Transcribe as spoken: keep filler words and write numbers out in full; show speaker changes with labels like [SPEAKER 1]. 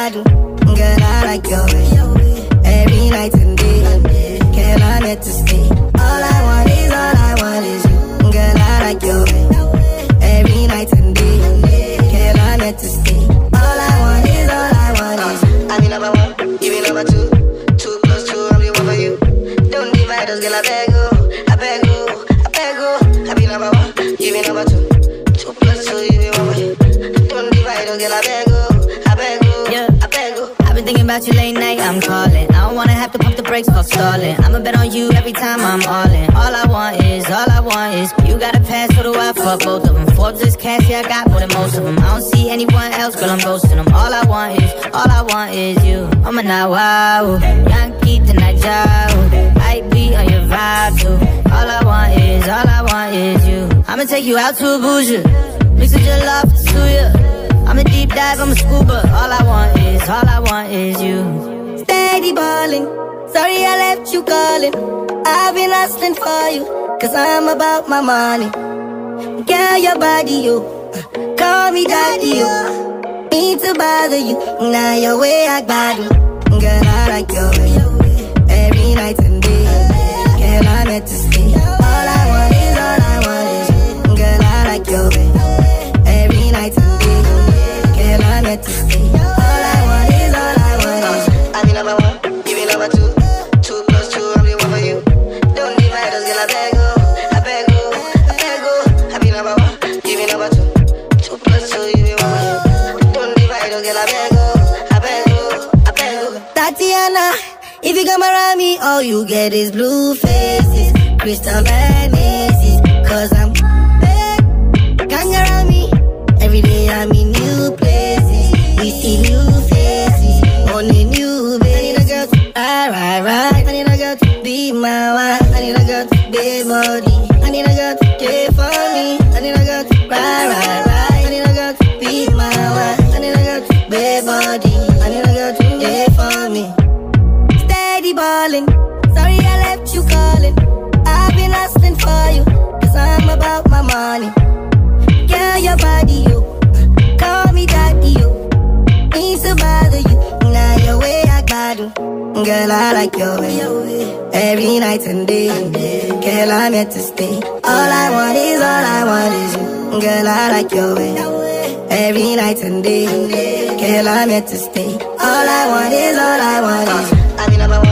[SPEAKER 1] gbadun. Girl, I like your way. Every night and day. Girl, I'm here to stay. All I want is, all I want is you. Girl, I like your way. Every night and day. Girl, I'm here to stay. All I want is, all I want is you. I be number one, you be number two. Two plus two, I'm the one for you. Don't divide us, girl, I beg you. I beg you, I beg you. I be number one, you be number two. Two plus two, you be one for you. Don't divide us, girl, I beg you. I beg you, yeah, I beg you.
[SPEAKER 2] I've been thinking about you late night, I'm calling. I don't wanna have to pump the brakes, fuck stalling. I'ma bet on you every time I'm all in. All I want is, all I want is you got a pass, so do I, fuck both of them. Forbes is cash, yeah, I got more than most of them. I don't see anyone else, girl, I'm ghosting them. All I want is, all I want is you. I'm a now wow, Yankee tonight, jow. I be on your vibe too. All I want is, all I want is you. I'ma take you out to a bougie, mix with your love to suya. I'm a deep dive, I'm a scuba. All I want is, all I want is you.
[SPEAKER 1] Steady ballin', sorry I left you calling. I've been hustling for you, cause I'm about my money. Girl, your body, you call me daddy, you need to bother you. Now your way I got you. Girl, I like your way. Every night and day. Girl, I'm here to stay. All I want is, all I want is you. Girl, I like your way. Every night and day. Girl, I'm here to stay. All I want is, all I want is you.
[SPEAKER 3] I be number one, you be number two. Two plus two, I'm the one for you. Don't divide us, girl, I beg you. I beg you, I beg you. I be number one, you be number two. Two plus two, you be one for you. Don't divide us, girl, I beg you. I beg you, I beg you.
[SPEAKER 1] Tatiana, if you come around me, all you get is blue faces, crystal magnesies. Cause I'm bad, hang around me. Every day I'm in new places. We see new faces, only new babies. I need a girl to ride, ride, ride. I need a girl to be my wife. I need a girl to be body. I need a girl to care for me. I need a girl to ride, ride, ride. I need a girl to be my wife. I need a girl to be body. I need a girl to care for me. Steady ballin', sorry I left you calling. I've been hustling for you, cause I'm about my money. Girl, your body, you call me daddy, you need to bother you. Now your way I got you. Girl, I like your way. Every night and day. Girl, I'm here to stay. All I want is, all I want is you. Girl, I like your way. Every night and day. Girl, I'm here to stay. All I want is, all I want is you.
[SPEAKER 3] I be number one.